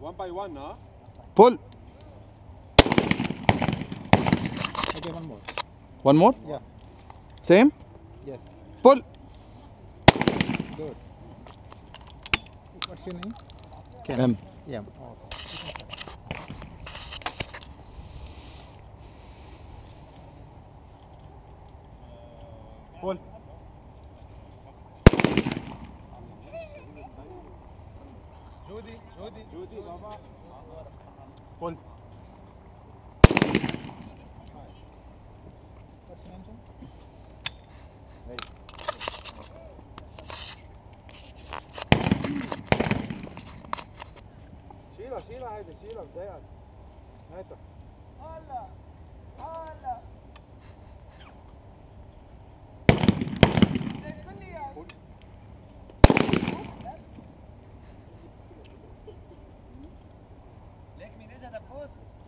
One by one, huh? Pull. Okay, one more. One more? Yeah. Same? Yes. Pull. Good. What's your name? M. Yeah. Oh. Pull. Judy, Baba. Pull. What's your name, sir? شيلها هيدي شيلها بدايات هاتها هلا ليك مين اجى دبوس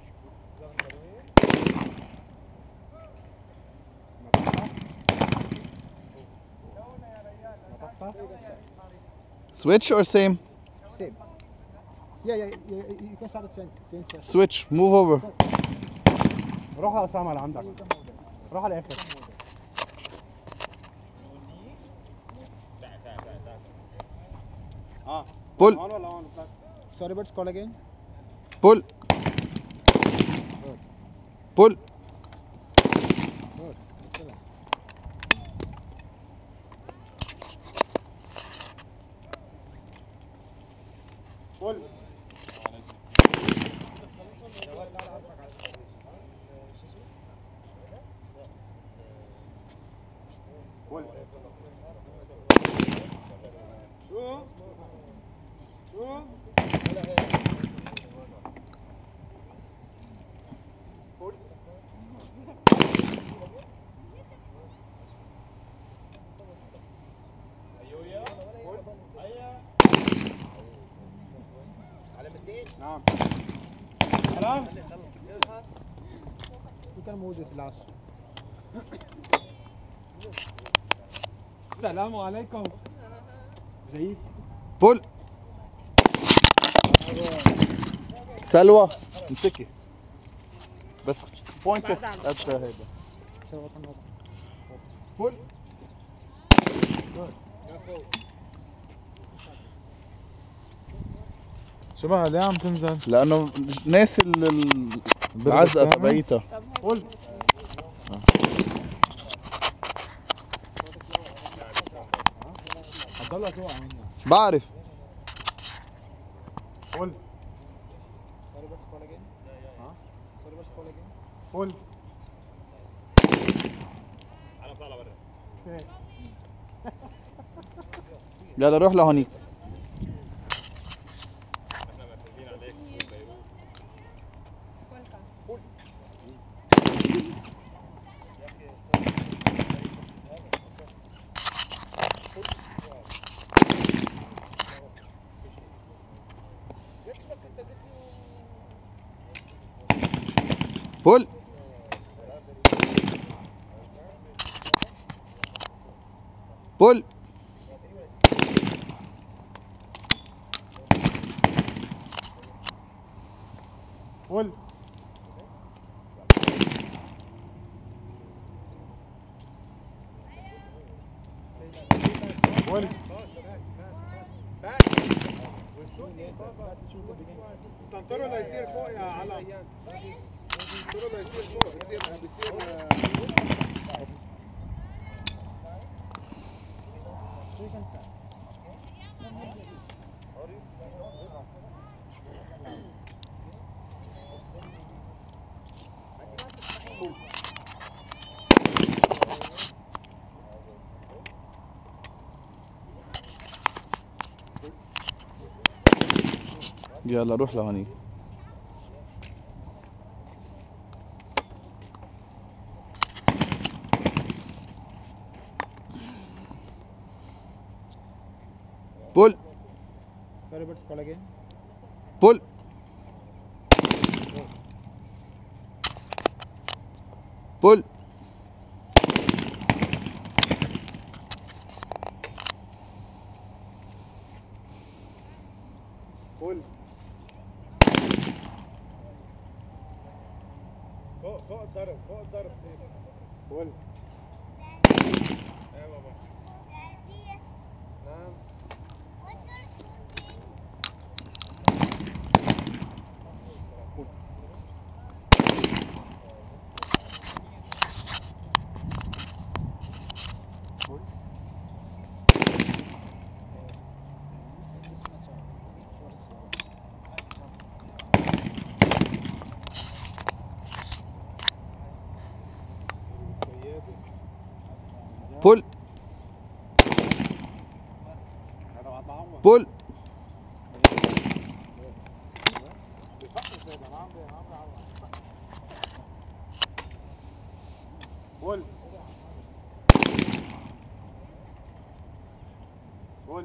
Switch or same? Same. Yeah, you can start to change. Switch. Move over. روح يا اسامه لعندك روح على الاخر Pull. هون ولا هون Sorry, but call again. Pull. Pull. Good. Excellent. Pull. Pull. شو Pull. نعم سلام You can move this last. السلام عليكم جيد Pull. سلوى امسكي بس point it at the head. So what's another? Pull. شو بقى ليه عم تنزل؟ لانه ناسي العزقه تبعيتها. Pull. هتضلها توقع منها. بعرف. Pull. Sorry, but call again. Huh? Sorry, but call again. Pull. يلا روح لهونيك. Pull. Pull. Pull. Pull. تنطروا ليصير فوق يا علم تنطروا ليصير فوق بيصير يلا روح لهونيك. Pull. Sorry, but call again. Pull. Pull. Pull. فوق الضرب فوق الضرب سيف. فول. ايه بابا. نعم. بول بول فول. فول.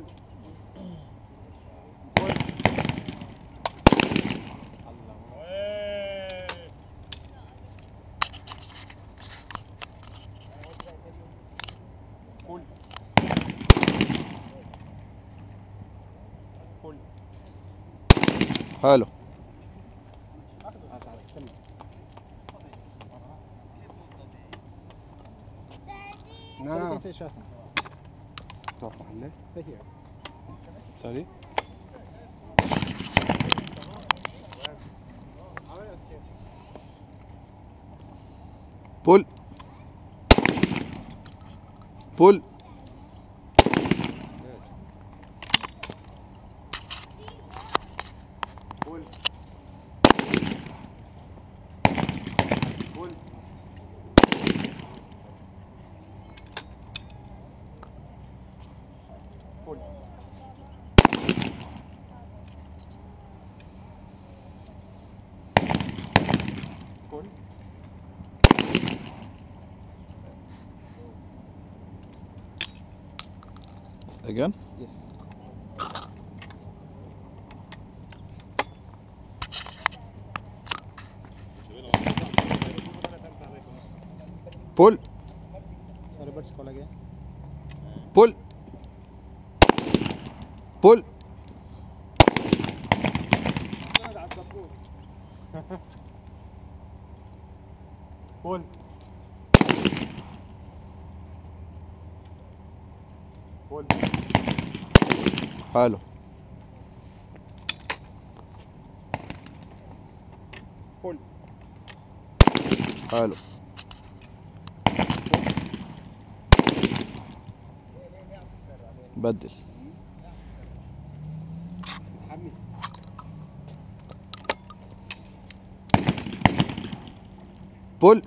حلو. نعم. سوري. بول بول فول. فول. فول. فول. again. بول Reverse call again. بول بول فول. فول. حلو. فول. حلو. بدل. حمي. بول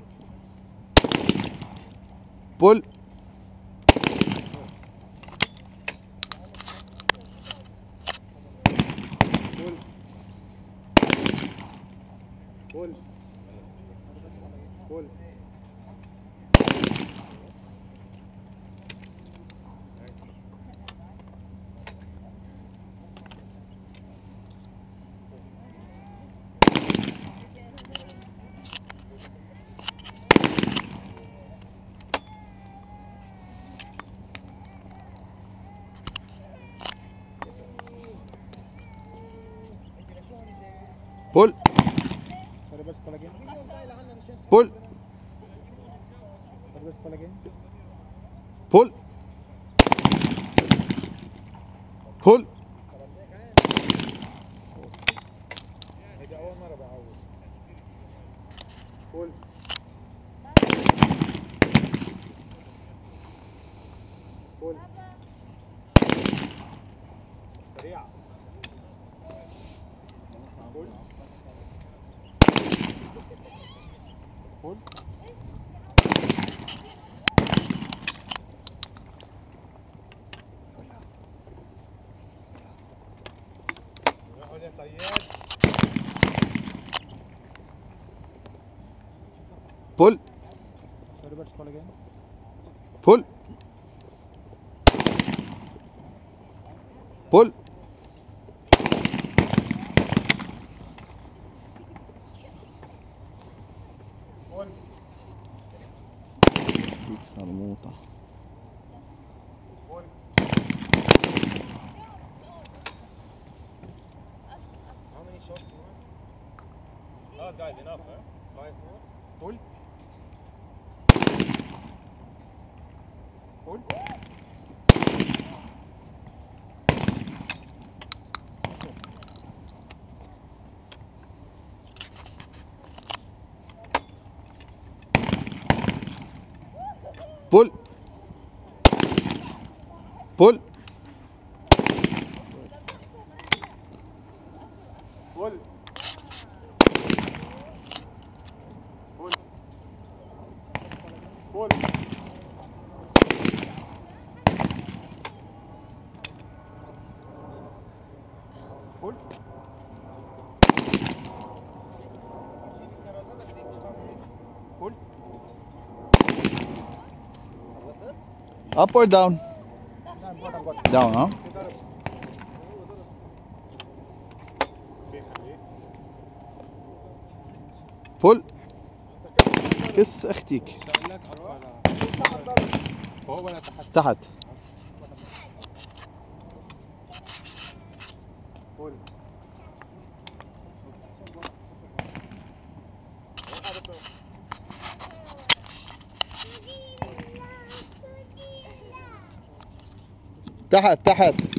بول فول. فول. بول Reverse call again. بول Reverse call again. بول بول هيدي أول مرة بعوض. فول. فول. سريعة. فول. فول. روحوا يا صياد. بول Reverse call again. بول بول فول. مرموطة. فول. How many shots you want? Oh, guys, enough, huh? 5 more? فول فول بول بول فل فل فل فول فول up or down down ها بول كس اختك اقول لك فوق ولا تحت؟ تحت فل تحت تحت